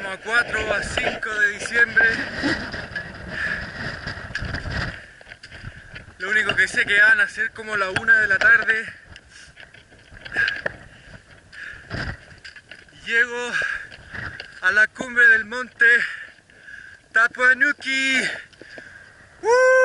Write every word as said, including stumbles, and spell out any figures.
como a cuatro o a cinco de diciembre. Lo único que sé que van a ser como la una de la tarde. Llego a la cumbre del monte Tapuae O Uenuku. ¡Uh!